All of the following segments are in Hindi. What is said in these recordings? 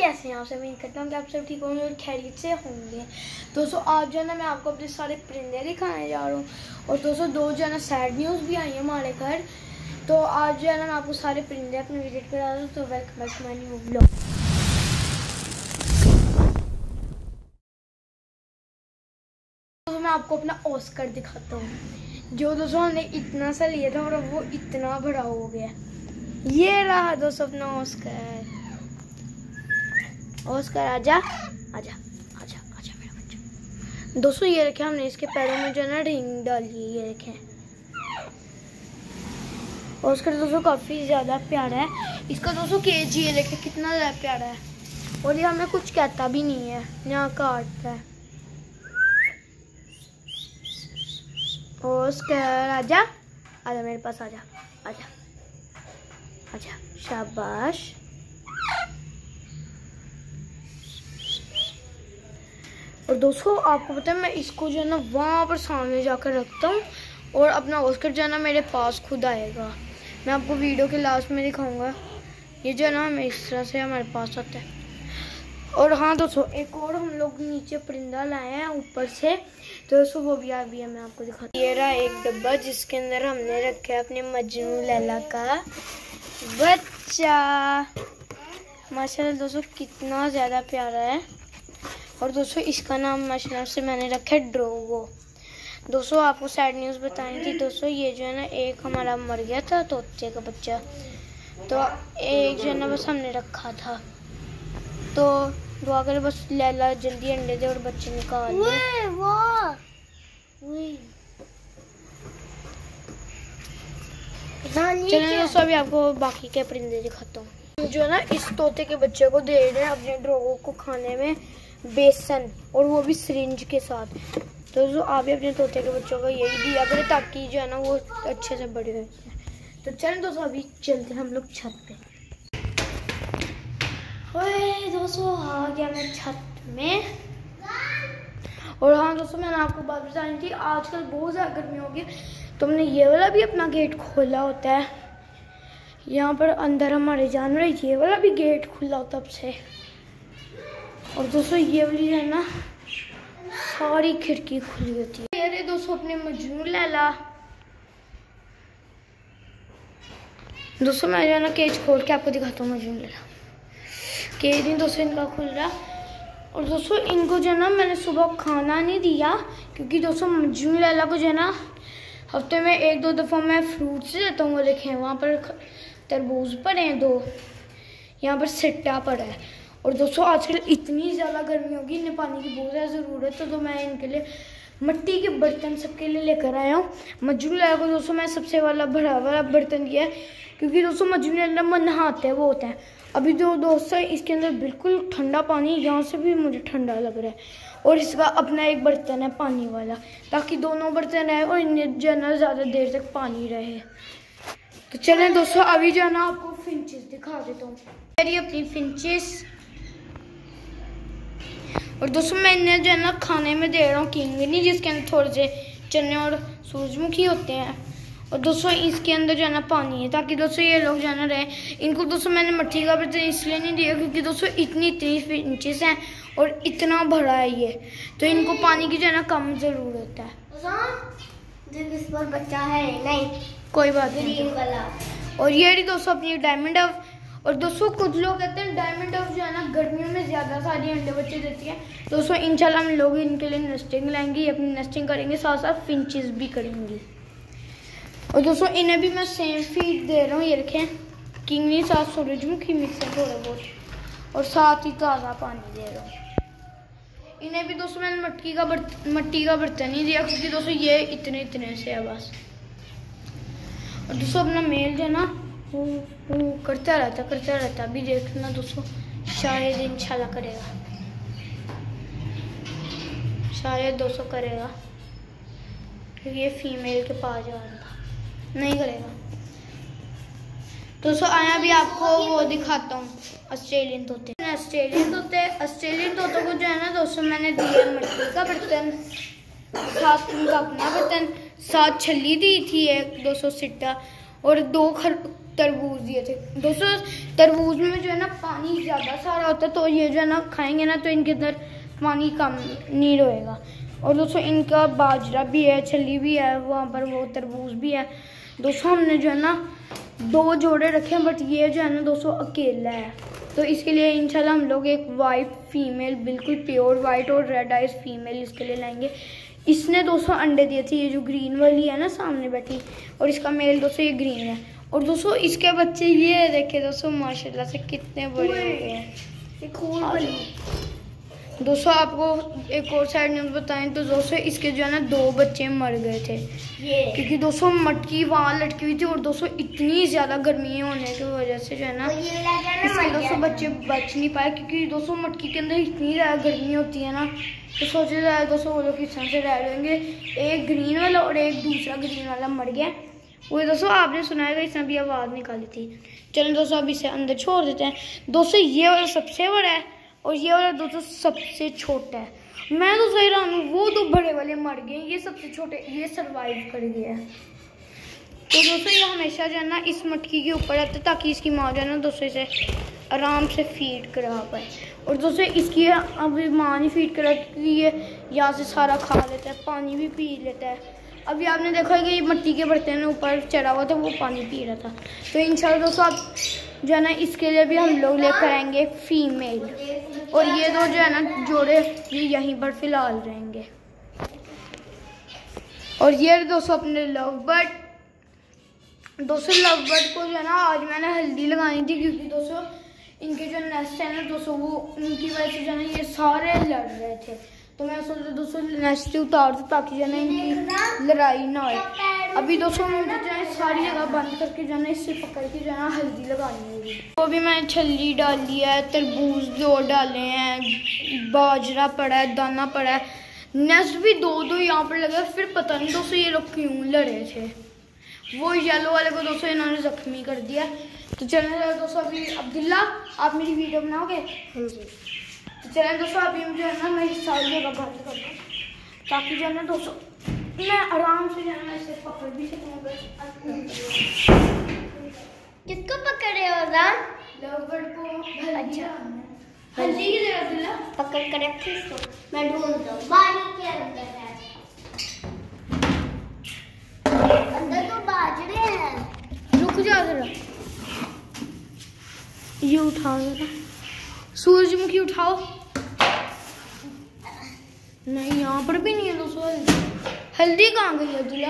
कैसे हैं आप सब? उम्मीद करता हूँ कि आप सब ठीक होंगे और खैरियत से होंगे। दोस्तों आज जो है ना मैं आपको अपने सारे परिंदे दिखाने जा रहा हूँ। और दोस्तों दो जो है ना सैड न्यूज़ भी आई है हमारे घर। तो आज जो है ना मैं आपको सारे परिंदे अपने विजिट करा रहा हूँ। तो welcome back to my new vlog. तो मैं आपको अपना ऑस्कर दिखाता हूँ, जो दोस्तों हमने इतना सा लिया था और वो इतना बड़ा हो गया। ये रहा दोस्तों अपना ऑस्कर। ऑस्कर आजा आजा आजा आजा मेरा बच्चा। दोस्तों ये रखे हमने इसके पैरों में जो है ना रिंग डाली है, ये रखे। ऑस्कर दोस्तों काफी ज्यादा प्यारा है। इसका दोस्तों केज ये देखे कितना ज्यादा प्यारा है। और ये हमें कुछ कहता भी नहीं है, यहाँ काटता है। ऑस्कर आजा आजा मेरे पास, आजा आजा आजा, शाबाश। और दोस्तों आपको पता है मैं इसको जो है ना वहाँ पर सामने जाकर रखता हूँ और अपना ऑस्कर जो है ना मेरे पास खुद आएगा। मैं आपको वीडियो के लास्ट में दिखाऊंगा। ये जो है ना हमें इस तरह से हमारे पास आता है। और हाँ दोस्तों एक और हम लोग नीचे परिंदा लाए हैं ऊपर से, तो दोस्तों वो भी अभी है, मैं आपको दिखाती हूँ। ये रहा एक डब्बा जिसके अंदर हमने रखा है अपने मजनू लैला का बच्चा। माशाल्लाह दोस्तों कितना ज़्यादा प्यारा है। और दोस्तों इसका नाम माशाल्लाह से मैंने रखा है ड्रोगो। दोस्तों आपको सैड न्यूज़ बताई थी दोस्तों, ये जो है ना एक हमारा मर गया था तोते का बच्चा, तो एक जो है ना बस हमने रखा था। तो दुआ करें बस लैला जल्दी अंडे दे और बच्चे निकाल दे। चलिए दोस्तों अभी आपको बाकी के परिंदे दिखाता हूँ। जो है ना इस तोते के बच्चे को दे रहे हैं अपने ड्रोगो को खाने में बेसन, और वो भी सिरिंज के साथ। तो दोस्तों आप भी अपने तोते के बच्चों को यही दिया करें ताकि जो है ना वो अच्छे से बड़े हो जाए। तो चलें दोस्तों अभी चलते हैं हम लोग छत पे। ओए दोस्तों आ गया मैं छत में। और हाँ दोस्तों मैंने आपको बात बताई थी, आजकल बहुत ज़्यादा गर्मी होगी, तो हमने ये वाला भी अपना गेट खोला होता है। यहाँ पर अंदर हमारे जानवर, ये वाला भी गेट खुला होता अब से। और दोस्तों ये वाली है ना सारी खिड़की खुली होती है। ये रहे दोस्तों अपने मजनू लैला। दोस्तों मैं जो है ना केज खोल के आपको दिखाता हूँ मजनू लैला। केज नहीं दोस्तों इनका खुल रहा। और दोस्तों इनको जो है ना मैंने सुबह खाना नहीं दिया, क्योंकि दोस्तों मजनू लैला को जो है ना हफ्ते में 1-2 दफ़ा मैं फ्रूट्स देता हूँ। वो देखें वहाँ पर तरबूज पड़े हैं 2, यहाँ पर सिट्टा पड़ा है। और दोस्तों आजकल इतनी ज़्यादा गर्मी होगी, इन्हें पानी की बहुत ज़्यादा ज़रूरत है, तो मैं इनके लिए मिट्टी के बर्तन सबके लिए लेकर आया हूँ। मजनू लैला को दोस्तों मैं सबसे वाला बड़ा वाला बर्तन दिया है, क्योंकि दोस्तों मजनू लैला नहाते हैं वो होता है। अभी जो दोस्तों इसके अंदर बिल्कुल ठंडा पानी, यहाँ से भी मुझे ठंडा लग रहा है। और इसका अपना एक बर्तन है पानी वाला, ताकि दोनों बर्तन रहे और इन्हें जो है ना ज़्यादा देर तक पानी रहे। तो चलें दोस्तों अभी जो है ना आपको फिंचेस दिखा देता हूँ। मेरी अपनी फिंचेस। और दोस्तों मैं इन्हें जो है ना खाने में दे रहा हूँ किंगनी, जिसके अंदर थोड़े से चने और सूरजमुखी होते हैं। और दोस्तों इसके अंदर जो है ना पानी है, ताकि दोस्तों ये लोग जो है ना रहे। इनको दोस्तों मैंने मिट्टी का बर्तन इसलिए नहीं दिया, क्योंकि दोस्तों इतनी फिंचेस हैं और इतना भरा है ये, तो इनको पानी की जो है ना कम ज़रूरत है। इस पर बच्चा है नहीं, कोई बात नहीं वाला। और ये रही दोस्तों अपनी डायमंड डव। और दोस्तों कुछ लोग कहते हैं डायमंड डव जो है ना गर्मियों में ज़्यादा सारी अंडे बच्चे देती है। दोस्तों इंशाल्लाह हम लोग इनके लिए नेस्टिंग लाएंगे, अपनी नेस्टिंग करेंगे, साथ साथ फिंचेस भी करेंगी। और दोस्तों इन्हें भी मैं सेम फीड दे रहा हूँ, ये रखें किंगनी साथ सूरजमुखी मिक्स है थोड़ा बहुत, और साथ ही ताज़ा पानी दे रहा हूँ। इन्हें भी दोस्तों मैंने मिट्टी का बर्तन नहीं दिया, क्योंकि दोस्तों ये इतने से है बस। और दोस्तों अपना मेल जो है ना वो करता रहता। अभी देखना दोस्तों शायद इंशाल्लाह करेगा, शायद दोस्तों करेगा, क्योंकि ये फीमेल के पास जा रहा था, नहीं करेगा। दोस्तों आया भी आपको वो दिखाता हूँ ऑस्ट्रेलियन तोते। ऑस्ट्रेलियन तोतों को जो है ना दोस्तों मैंने दिया मिट्टी का बर्तन, साथ उनका अपना बर्तन, साथ छल्ली दी थी एक 200 सिट्टा, और 2 तरबूज दिए थे दोस्तों। तरबूज में जो है ना पानी ज़्यादा सारा होता है, तो ये जो है ना खाएंगे ना तो इनके अंदर पानी कम नहीं रहेगा। और दोस्तों इनका बाजरा भी है, छली भी है, वहाँ पर वो तरबूज भी है। दोस्तों हमने जो है ना 2 जोड़े रखे हैं, बट ये जो है ना दोस्तों अकेला है, तो इसके लिए इंशाल्लाह हम लोग एक वाइट फीमेल, बिल्कुल प्योर वाइट और रेड आइज फीमेल इसके लिए लाएंगे। इसने दोस्तों अंडे दिए थे, ये जो ग्रीन वाली है ना सामने बैठी, और इसका मेल दोस्तों ये ग्रीन है। और दोस्तों इसके बच्चे ये देखे दोस्तों माशाल्लाह से कितने बड़े हो गए हैं। दोस्तों आपको एक और साइड न्यूज़ बताएं तो दोस्तों इसके जो है ना 2 बच्चे मर गए थे, क्योंकि दोस्तों मटकी वहाँ लटकी हुई थी, और दोस्तों इतनी ज़्यादा गर्मी होने की वजह से जो है ना इसके दोस्तों बच्चे बच नहीं पाए, क्योंकि दोस्तों मटकी के अंदर इतनी ज़्यादा गर्मी होती है ना, तो सोचा जाए दोस्तों वो लोग किस तरह से रह लेंगे। एक ग्रीन वाला और एक दूसरा ग्रीन वाला मर गया। वो दोस्तों आपने सुना है इसने भी आवाज़ निकाली थी। चलो दोस्तों अब इसे अंदर छोड़ देते हैं। दोस्तों ये वाला सबसे बड़ा है और ये वाला दोस्तों सबसे छोटा है। मैं तो हैरान हूँ, वो 2 बड़े वाले मर गए, ये सबसे छोटे ये सरवाइव कर गया है। तो दोस्तों ये हमेशा जो है ना इस मटकी के ऊपर रहता है, ताकि इसकी माँ जो है ना दोस्तों इसे आराम से फीड करा पाए। और दोस्तों इसकी अभी माँ नहीं फीड करा, क्योंकि ये यहाँ से सारा खा लेता है, पानी भी पी लेता है। अभी आपने देखा कि ये मिट्टी के बर्तन में ऊपर चढ़ा हुआ था, वो पानी पी रहा था। तो इंशाल्लाह दोस्तों आप जो है ना इसके लिए भी हम लोग लेकर आएंगे फीमेल, और ये 2 जो है ना जोड़े ये यहीं पर फिलहाल रहेंगे। और ये दोस्तों अपने लव बर्ड, दोस्तों लव बर्ड को जो है ना आज मैंने हल्दी लगानी थी, क्योंकि दोस्तों इनके जो नेस्ट है ना दोस्तों वो उनकी वजह से जो है ना ये सारे लड़ रहे थे, तो मैं सोचा दोस्तों नेस्ट से उतार दूँ ताकि जो है ना इनकी लड़ाई ना हो। अभी दोस्तों मुझे जो है सारी जगह बंद करके जो है ना इससे पकड़ के जो है ना हल्दी लगानी होगी। तो भी मैंने छल्ली डाली है, तरबूज 2 डाले हैं, बाजरा पड़ा है, दाना पड़ा है, नेस्ट भी 2 यहाँ पर लगा। फिर पता नहीं दोस्तों ये लोग क्यों लड़े थे, वो येलो वाले को दोस्तों इन्होंने जख्मी कर दिया। तो चलिए दोस्तों अभी अब्दुल्ला आप मेरी वीडियो बनाओगे? तो चलिए दोस्तों अभी मुझे है ना मैं सारी जगह बंद कर दूँ, ताकि जो है ना दोस्तों मैं आराम से जो है ना इसे पकड़ भी सकूँ। किसको पकड़े हो जान? लवबर्ड को। अच्छा हल्दी की जगह अब्दुल्ला पकड़ कर रखी इसको, मैं ढूंढता हूँ बारी के अंदर है। अंदर तो बाजरे हैं। रुक जा जरा, ये उठाओ जरा, सूरजमुखी उठाओ। नहीं यहाँ पर भी नहीं है दोस्तों हल्दी। हल्दी कहाँ गई अब्दुल्ला?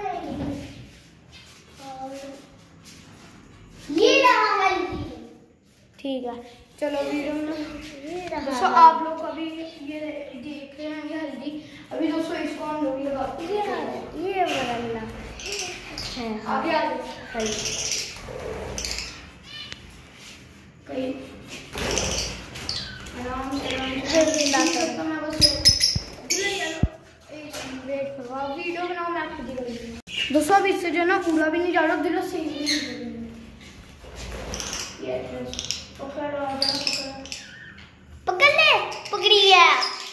ये रहा हल्दी। ठीक है चलो वीडियो में दोस्तों आप लोग अभी ये देख रहे हैं ये हल्दी। अभी दोस्तों इसको हम लोग लगाते हैं। ये बदलना है आगे आ जाओ कहीं आराम से तो मैं बस वेट करो, आप वीडियो बनाओ मैं आपको दिखाऊंगी। दोस्तों अब इससे जो है ना कूड़ा भी नहीं जा रहा, दिल से पकड़ ले, पकड़ी है।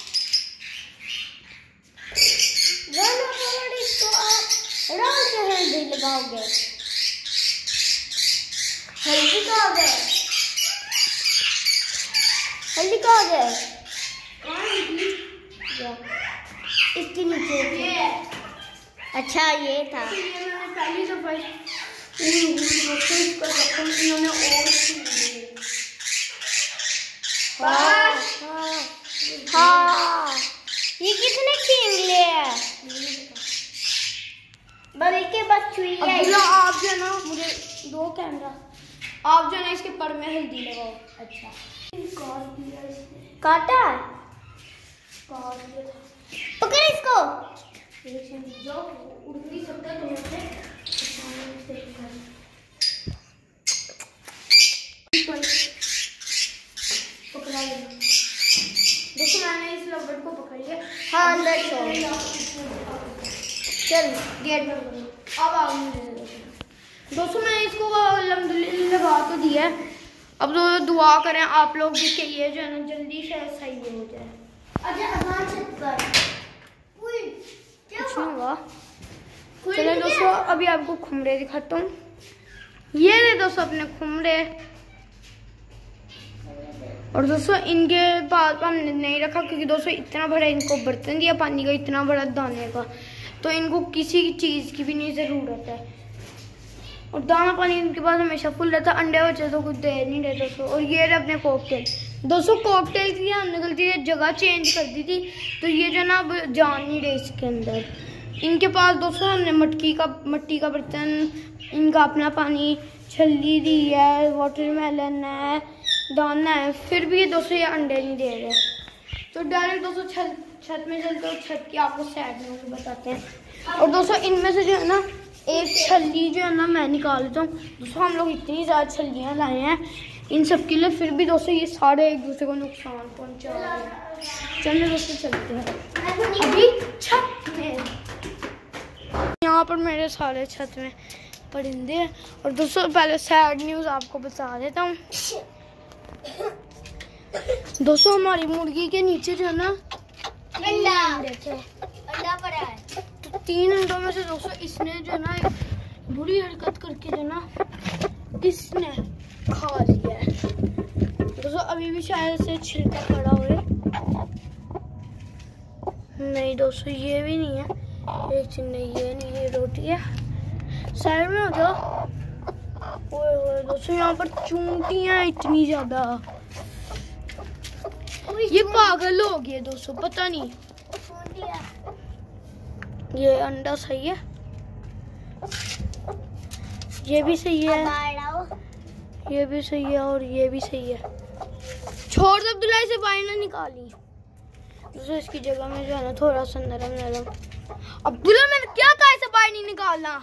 इसको आप आराम से हल्दी लगाओगे। हल्दी कहाँ गए? हल्दी कहाँ गए? इसके नीचे ये। अच्छा ये था। पहली दफा इन्होंने और हाँ ये कितने छीन लिया है? बड़ी के बस छुई है। आप जो है ना मुझे 2 कैमरा आप जो है ना इसके पर में हल्दी लगाओ। अच्छा काटा पकड़ इसको। जो उड़ नहीं सकता पकड़ा लेना। देखो मैंने इस लवबर्ड को पकड़ लिया। हाँ अंदर छोड़। चल गेट बंद करो। अब आओ मुझे दोस्तों मैंने इसको अल्हम्दुलिल्लाह लगा तो दिया है। अब तो दुआ करें आप लोग भी कि ये जो है ना जल्दी से सही हो जाए। अच्छा अजान छत पर कुछ नहीं हुआ। चलो दोस्तों अभी आपको खुमरे दिखाता हूँ। ये ले दोस्तों अपने खुमरे। और दोस्तों इनके पास हमने नहीं रखा क्योंकि दोस्तों इतना बड़ा इनको बर्तन दिया पानी का, इतना बड़ा दाने का, तो इनको किसी चीज़ की भी नहीं ज़रूरत है। और दाना पानी इनके पास हमेशा फुल रहता है। अंडे बच्चे तो कुछ दे नहीं रहे दोस्तों। और ये रहे अपने कॉकटेल। दोस्तों कॉकटेल की हमने गलती से जगह चेंज कर दी थी, तो ये जो ना अब जान नहीं रहे इसके अंदर। इनके पास दोस्तों हमने मट्टी का बर्तन, इनका अपना पानी, छल्ली दी है, वाटरमेलन है, दाना है, फिर भी ये दोस्तों ये अंडे नहीं दे रहे। तो डायरेक्ट दोस्तों छत में चलते हो, छत की आपको साइड में बताते हैं। और दोस्तों इनमें से जो है ना एक छल्ली जो है ना मैं निकाल लेता हूँ। दोस्तों हम लोग इतनी ज़्यादा छल्लियाँ लाए हैं इन सब के लिए, फिर भी दोस्तों ये सारे एक दूसरे को नुकसान पहुँचा रहे हैं। चलिए दोस्तों चलते हैं अभी छत में। यहाँ पर मेरे सारे छत में परिंदे हैं। और दोस्तों पहले सैड न्यूज़ आपको बता देता हूँ। दोस्तों हमारी मुर्गी के नीचे जो है ना अंडा पड़ा है। तो 3 अंडों में से दोस्तों इसने जो है ना एक बुरी हरकत करके जो ना इसने खा लिया है। दोस्तों अभी भी शायद से छिलका पड़ा हुआ है। नहीं दोस्तों ये भी नहीं है, एक चीज नहीं, ये नहीं, ये रोटी है। साइड में हो जाओ। ओए दोस्तों यहाँ पर चूंटियां इतनी ज्यादा, ये पागल हो गए दोस्तों, पता नहीं। ये अंडा सही है, ये भी सही है, ये भी सही है और ये भी सही है। छोड़ दो अब्दुल्ला, इसे बाहर ना निकाली। दोस्तों इसकी जगह में जो है ना थोड़ा सा नरम नरम। अब्दुल्ला मैंने क्या कहा इसे बाहर नहीं निकालना।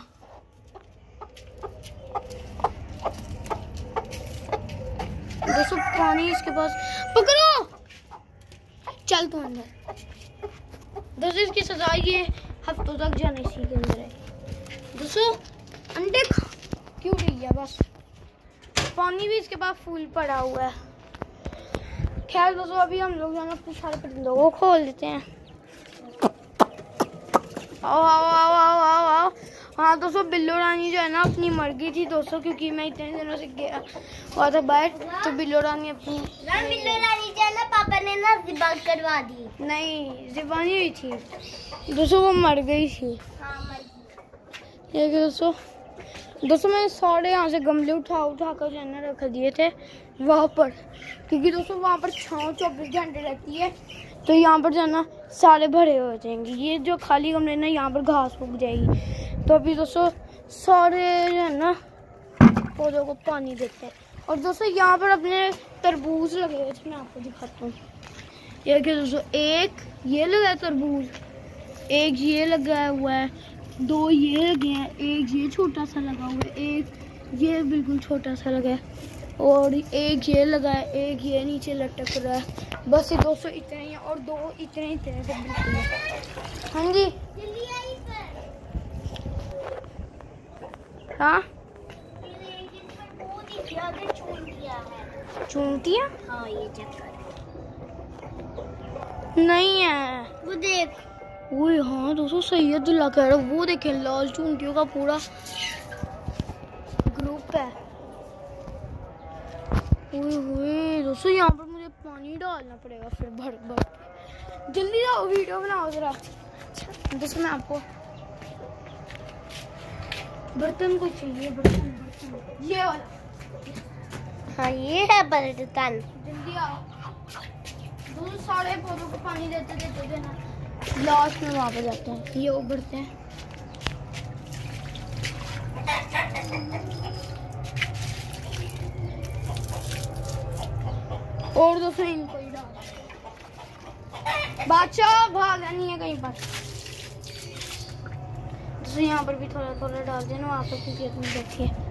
दोस्तों पानी इसके पास, पकड़ो, चल तू अंदर। दोस्तों इसकी सजा ये हफ्तों तक जाने इसी के अंदर है। दोस्तों अंडे क्यों रही है, बस पानी भी इसके पास फूल पड़ा हुआ है। खैर दोस्तों अभी हम लोग जाना अपने सारे परिंदों को खोल देते हैं। आओ आओ आओ आओ आओ आओ। हाँ दोस्तों बिल्लो रानी जो है ना अपनी मर गई थी दोस्तों, क्योंकि मैं इतने दिनों से गया हुआ था बाहर, तो बिल्लो रानी अपनी बिल्लो रानी जो है ना पापा ने ना ज़िबा करवा दी। नहीं ज़िबा नहीं हुई थी दोस्तों, वो मर गई थी। ये दोस्तों मैंने सारे यहाँ से गमले उठा कर जो है ना रख दिए थे वहाँ पर, क्योंकि दोस्तों वहाँ पर छाँव 24 घंटे रहती है, तो यहाँ पर जो है ना सारे भरे हो जाएंगे। ये जो खाली गमले ना यहाँ पर घास उग जाएगी। तो अभी दोस्तों सारे जो है ना पौधों को पानी देते हैं। और दोस्तों यहाँ पर अपने तरबूज लगे हुए थे, मैं आपको दिखाता हूँ। ये कि दोस्तों एक ये लगा है तरबूज, एक ये लगा हुआ है, 2 ये लगे हैं, एक ये छोटा सा लगा हुआ है, एक ये बिल्कुल छोटा सा लगा है, और एक ये लगा है, एक ये नीचे लटक रहा है। बस ये दोस्तों इतने ही, और 2 इतने से बिल्कुल। हाँ जी हाँ चूंटियाँ, हाँ ये चक्कर नहीं है वो देख। वो हाँ दोस्तों सही है, दुल्ला कह रहा है। वो देखे लाल चूंटियों का पूरा ग्रुप है। ओए दोस्तों यहाँ पर मुझे पानी डालना पड़ेगा फिर भर भर। जल्दी आओ वीडियो बनाओ जरा। दोस्तों मैं आपको बर्तन को चाहिए, बर्तन ये वाला। हाँ ये है बर्तन। जल्दी आओ। दोस्तों सारे पौधों को पानी देते देते देना, लास्ट में वहाँ पर जाते हैं, ये उभरते हैं। और दोस्तों इनको ही डाल, बादशाह भागा नहीं है कहीं पर। दोस्तों यहाँ पर भी थोड़ा थोड़ा डाल देना, वहाँ पर क्योंकि अपनी बैठी है।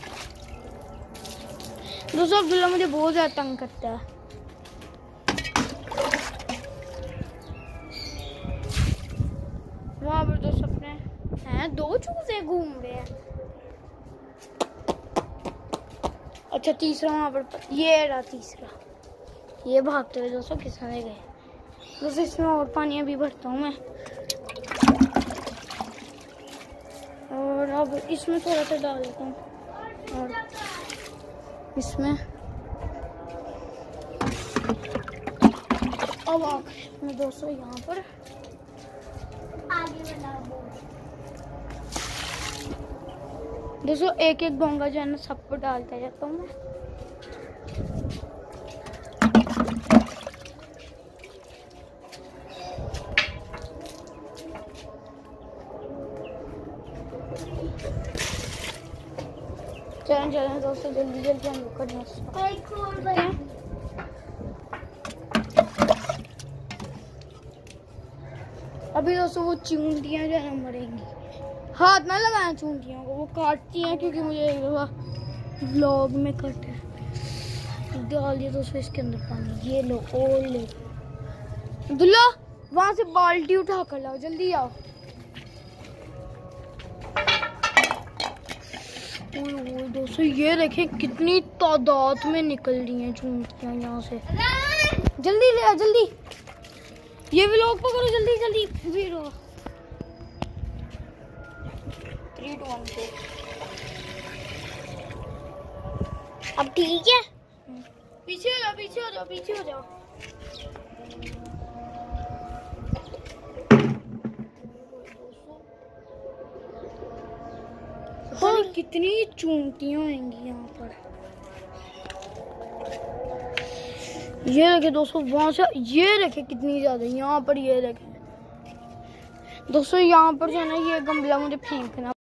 दोस्तों अब्दुल्ला मुझे बहुत ज़्यादा तंग करता है। हैं 2 चूजे घूम रहे हैं। अच्छा तीसरा वहां पर, ये रहा तीसरा, ये भागते हुए दोस्तों किसने गए। दोस्तों इसमें और पानी अभी भरता हूँ मैं, और अब इसमें थोड़ा सा डाल देता हूँ, और इसमें अब आखिर में दोस्तों यहाँ पर आगे वाला दोस्तों एक एक बोंगा जो है ना सबको डालता जाता हूँ मैं। चलें दोस्तों जल्दी जल्दी हम लोग करना स्टार्ट। अभी दोस्तों वो चूंटियाँ जो है ना मरेंगी, हाथ ना लगाया चूंटियों को, वो काटती हैं क्योंकि मुझे व्लॉग में कट है। डाल दिया दोस्तों इसके अंदर पानी, ये लो और ले। दुल्ला वहां से बाल्टी उठा कर लाओ, जल्दी आओ। ओए दोस्तों ये देखें कितनी तादाद में निकल रही हैं चूंटियाँ यहाँ से। जल्दी ले आ जल्दी, ये व्लॉग पकड़ो जल्दी जल्दी। वीरो 3 2 1 2। अब ठीक है, पीछे हो जाओ पीछे हो जाओ पीछे हो जाओ। हाँ कितनी चूंटियां होंगी यहाँ पर। ये देखे दोस्तों वहां से, ये देखे कितनी ज्यादा यहाँ पर। ये देखे दोस्तों यहाँ पर जो है ना ये गमला मुझे फेंकना